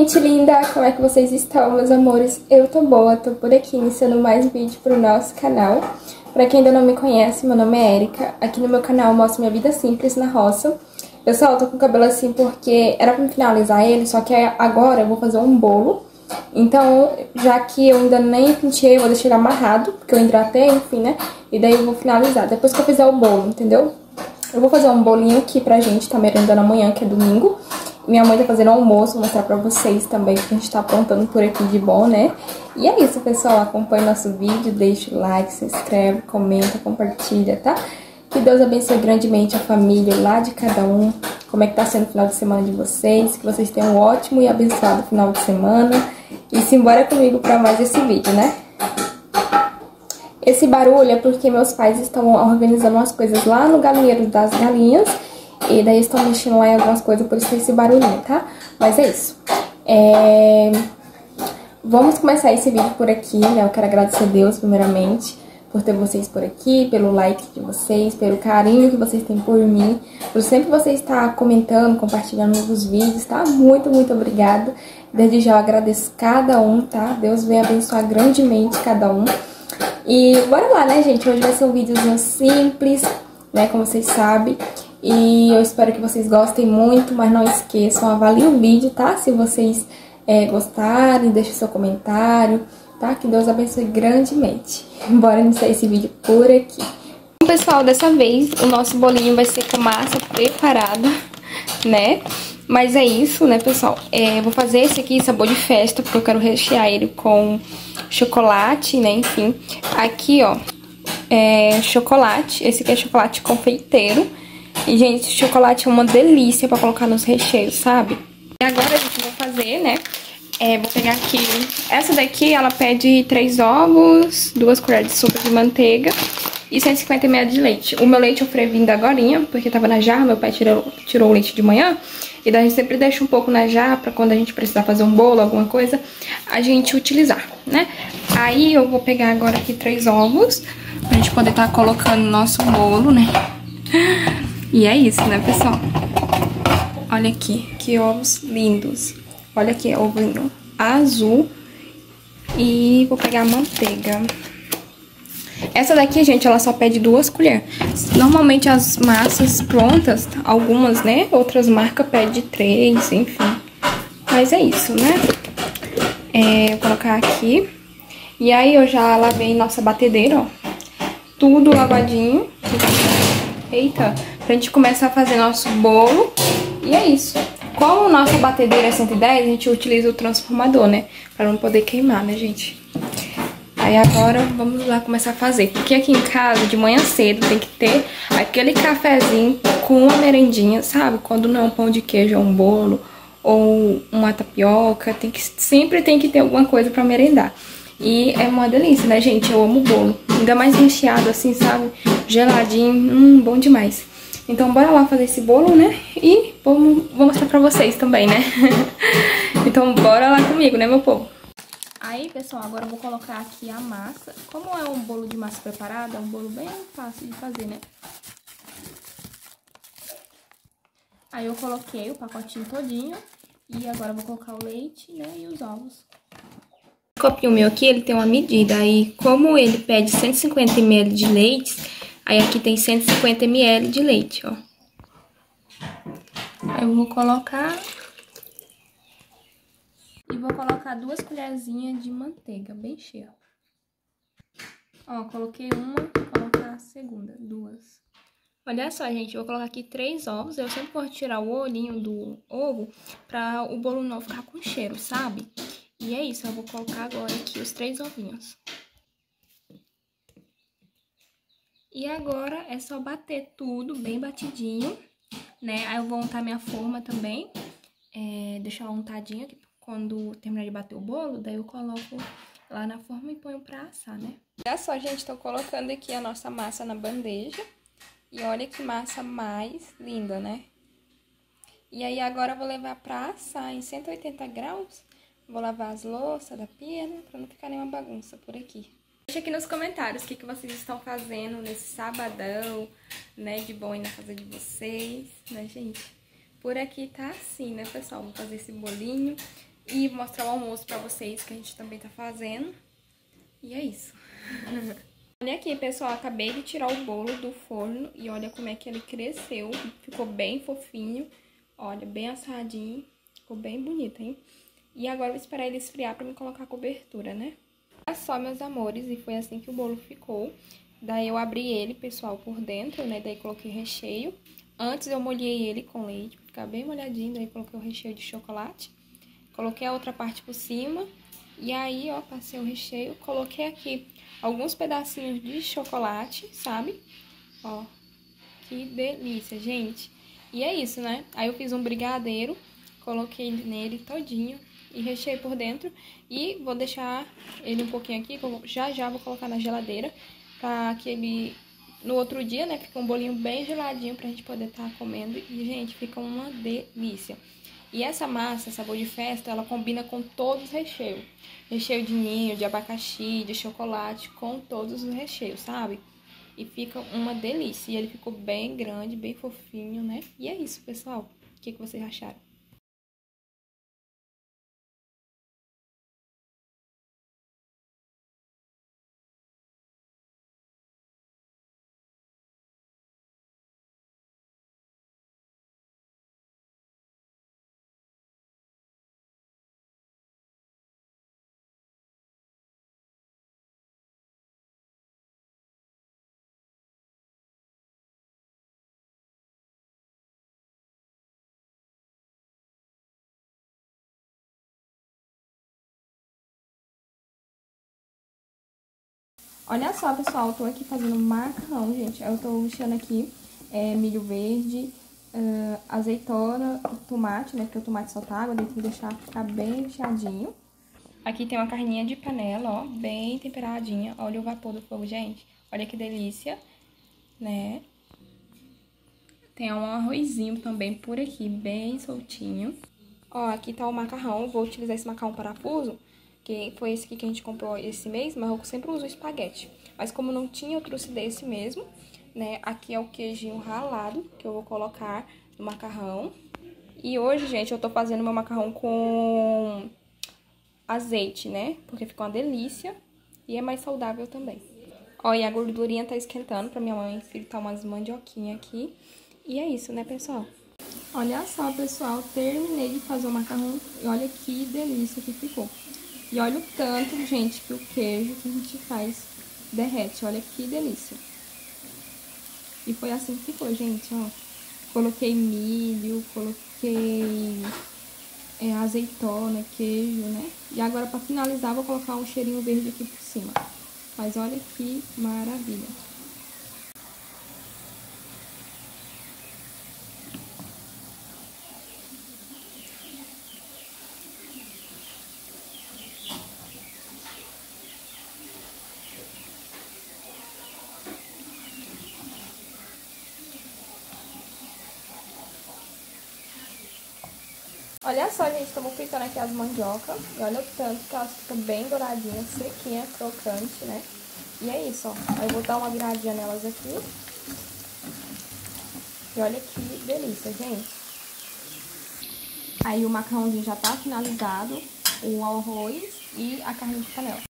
gente linda, como é que vocês estão, meus amores? Eu tô boa, tô por aqui iniciando mais vídeo pro nosso canal. Pra quem ainda não me conhece, meu nome é Erika. Aqui no meu canal eu mostro minha vida simples na roça. Pessoal, eu tô com o cabelo assim porque era pra me finalizar ele, só que agora eu vou fazer um bolo. Então, já que eu ainda nem penteei, eu vou deixar ele amarrado, porque eu hidratei, enfim, né? E daí eu vou finalizar, depois que eu fizer o bolo, entendeu? Eu vou fazer um bolinho aqui pra gente, tá merendando amanhã, que é domingo. Minha mãe tá fazendo almoço, vou mostrar pra vocês também o que a gente tá aprontando por aqui de bom, né? E é isso, pessoal. Acompanhe nosso vídeo, deixa o like, se inscreve, comenta, compartilha, tá? Que Deus abençoe grandemente a família lá de cada um. Como é que tá sendo o final de semana de vocês. Que vocês tenham um ótimo e abençoado final de semana. E simbora comigo pra mais esse vídeo, né? Esse barulho é porque meus pais estão organizando umas coisas lá no galinheiro das galinhas. E daí estão mexendo lá em algumas coisas, por isso tem esse barulhinho, tá? Mas é isso. Vamos começar esse vídeo por aqui, né? Eu quero agradecer a Deus, primeiramente, por ter vocês por aqui, pelo like de vocês, pelo carinho que vocês têm por mim, por sempre vocês estar comentando, compartilhando novos vídeos, tá? Muito, muito obrigada. Desde já eu agradeço cada um, tá? Deus venha abençoar grandemente cada um. E bora lá, né, gente? Hoje vai ser um videozinho simples, né? Como vocês sabem. E eu espero que vocês gostem muito, mas não esqueçam, avaliem o vídeo, tá? Se vocês gostarem, deixem seu comentário, tá? Que Deus abençoe grandemente. Bora iniciar esse vídeo por aqui. Bom, pessoal, dessa vez o nosso bolinho vai ser com massa preparada, né? Mas é isso, né, pessoal? Vou fazer esse aqui, sabor de festa, porque eu quero rechear ele com chocolate, né? Enfim, aqui, ó, chocolate. Esse aqui é chocolate confeiteiro. E, gente, chocolate é uma delícia pra colocar nos recheios, sabe? E agora a gente vai fazer, né? Vou pegar aqui... Essa daqui, ela pede 3 ovos, 2 colheres de sopa de manteiga e 150 ml de leite. O meu leite eu fervi agorinha, porque tava na jarra, meu pai tirou o leite de manhã. E daí a gente sempre deixa um pouco na jarra pra quando a gente precisar fazer um bolo, alguma coisa, a gente utilizar, né? Aí eu vou pegar agora aqui 3 ovos, pra gente poder estar colocando no nosso bolo, né? E é isso, né, pessoal? Olha aqui, que ovos lindos. Olha aqui, ovinho azul. E vou pegar a manteiga. Essa daqui, gente, ela só pede 2 colheres. Normalmente as massas prontas, algumas, né? Outras marcas pedem 3, enfim. Mas é isso, né? Vou colocar aqui. E aí eu já lavei nossa batedeira, ó. Tudo lavadinho. Eita! Pra gente começar a fazer nosso bolo. E é isso. Como nossa batedeira é 110, a gente utiliza o transformador, né? Pra não poder queimar, né, gente? Aí agora vamos lá começar a fazer. Porque aqui em casa, de manhã cedo, tem que ter aquele cafezinho com uma merendinha, sabe? Quando não é um pão de queijo, é um bolo ou uma tapioca. Sempre tem que ter alguma coisa pra merendar. E é uma delícia, né, gente? Eu amo bolo. Ainda mais recheado assim, sabe? Geladinho, bom demais. Então, bora lá fazer esse bolo, né? E vou mostrar pra vocês também, né? Então, bora lá comigo, né, meu povo? Aí, pessoal, agora eu vou colocar aqui a massa. Como é um bolo de massa preparada, é um bolo bem fácil de fazer, né? Aí eu coloquei o pacotinho todinho. E agora eu vou colocar o leite, né, e os ovos. O copinho meu aqui, ele tem uma medida. Aí, como ele pede 150 ml de leite... Aí aqui tem 150 ml de leite, ó. Aí eu vou colocar... E vou colocar 2 colherzinhas de manteiga, bem cheia. Ó, coloquei uma, vou colocar a segunda, 2. Olha só, gente, eu vou colocar aqui 3 ovos. Eu sempre vou tirar o olhinho do ovo pra o bolo não ficar com cheiro, sabe? E é isso, eu vou colocar agora aqui os 3 ovinhos. E agora é só bater tudo bem batidinho, né? Aí eu vou untar minha forma também, deixar ela untadinha, que quando terminar de bater o bolo, daí eu coloco lá na forma e ponho pra assar, né? Olha só, gente, tô colocando aqui a nossa massa na bandeja. E olha que massa mais linda, né? E aí agora eu vou levar pra assar em 180 graus. Vou lavar as louças da pia, né? Pra não ficar nenhuma bagunça por aqui. Deixa aqui nos comentários o que vocês estão fazendo nesse sabadão, né, de bom aí na casa de vocês, né, gente? Por aqui tá assim, né, pessoal? Vou fazer esse bolinho. E vou mostrar o almoço pra vocês, que a gente também tá fazendo. E é isso. Olha aqui, pessoal, acabei de tirar o bolo do forno e olha como é que ele cresceu. Ficou bem fofinho, olha, bem assadinho, ficou bem bonito, hein? E agora eu vou esperar ele esfriar pra me colocar a cobertura, né? Olha só, meus amores, e foi assim que o bolo ficou. Daí eu abri ele, pessoal, por dentro, né? Daí coloquei recheio. Antes eu molhei ele com leite, pra ficar bem molhadinho, daí coloquei o recheio de chocolate. Coloquei a outra parte por cima. E aí, ó, passei o recheio, coloquei aqui alguns pedacinhos de chocolate, sabe? Ó, que delícia, gente. E é isso, né? Aí eu fiz um brigadeiro, coloquei nele todinho e recheei por dentro. E vou deixar ele um pouquinho aqui, que eu já vou colocar na geladeira, pra que ele, no outro dia, né, fique um bolinho bem geladinho pra gente poder estar comendo. E, gente, fica uma delícia. E essa massa, sabor de festa, ela combina com todos os recheios. Recheio de ninho, de abacaxi, de chocolate, com todos os recheios, sabe? E fica uma delícia. E ele ficou bem grande, bem fofinho, né? E é isso, pessoal. O que vocês acharam? Olha só, pessoal, eu tô aqui fazendo macarrão, gente. Eu tô mexendo aqui milho verde, azeitona, tomate, né? Porque o tomate solta água, daí tem que deixar ficar bem recheadinho. Aqui tem uma carninha de panela, ó, bem temperadinha. Olha o vapor do fogo, gente. Olha que delícia, né? Tem um arrozinho também por aqui, bem soltinho. Ó, aqui tá o macarrão. Vou utilizar esse macarrão parafuso, que foi esse aqui que a gente comprou esse mês, mas eu sempre uso espaguete. Mas como não tinha, eu trouxe desse mesmo, né? Aqui é o queijinho ralado, que eu vou colocar no macarrão. E hoje, gente, eu tô fazendo meu macarrão com azeite, né? Porque fica uma delícia e é mais saudável também. Ó, e a gordurinha tá esquentando pra minha mãe fritar umas mandioquinhas aqui. E é isso, né, pessoal? Olha só, pessoal, terminei de fazer o macarrão e olha que delícia que ficou. E olha o tanto, gente, que o queijo que a gente faz derrete. Olha que delícia. E foi assim que ficou, gente, ó. Coloquei milho, coloquei azeitona, queijo, né? E agora, pra finalizar, vou colocar um cheirinho verde aqui por cima. Mas olha que maravilha. Olha só, gente, estamos fritando aqui as mandiocas. E olha o tanto que elas ficam bem douradinhas, sequinha, crocante, né? E é isso, ó. Aí eu vou dar uma viradinha nelas aqui. E olha que delícia, gente. Aí o macarrãozinho já tá finalizado, o arroz e a carne de panela.